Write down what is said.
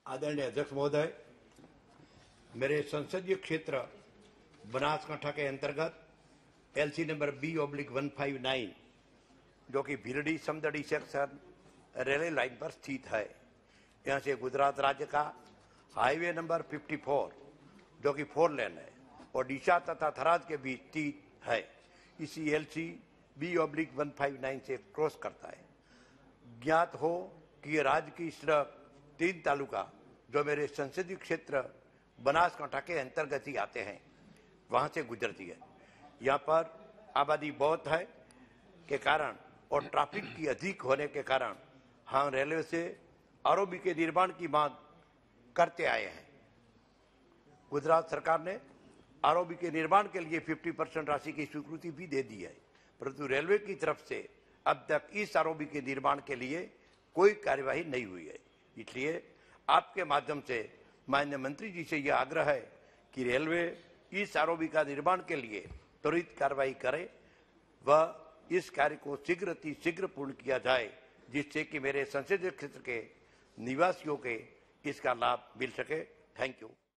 आदरणीय अध्यक्ष महोदय, मेरे संसदीय क्षेत्र बनासकांठा के अंतर्गत एलसी नंबर B/159 जो कि Bhildi Samdari section railway line पर स्थित है। यहाँ से गुजरात राज्य का हाईवे नंबर 54 जो कि 4 लेन है और डीसा तथा थराद के बीच स्थित है, इसी एलसी B/159 से क्रॉस करता है। ज्ञात हो कि राज्य की सड़क 3 तालुका जो मेरे संसदीय क्षेत्र बनासकांठा के अंतर्गत ही आते हैं, वहां से गुजरती है। यहाँ पर आबादी बहुत है के कारण और ट्रैफिक की अधिक होने के कारण हम रेलवे से आरओबी के निर्माण की मांग करते आए हैं। गुजरात सरकार ने आरओबी के निर्माण के लिए 50% राशि की स्वीकृति भी दे दी है, परंतु रेलवे की तरफ से अब तक इस आरओबी के निर्माण के लिए कोई कार्यवाही नहीं हुई है। इसलिए आपके माध्यम से माननीय मंत्री जी से यह आग्रह है कि रेलवे इस आरओबी का निर्माण के लिए त्वरित कार्रवाई करे व इस कार्य को शीघ्र पूर्ण किया जाए, जिससे कि मेरे संसदीय क्षेत्र के निवासियों के इसका लाभ मिल सके। Thank you.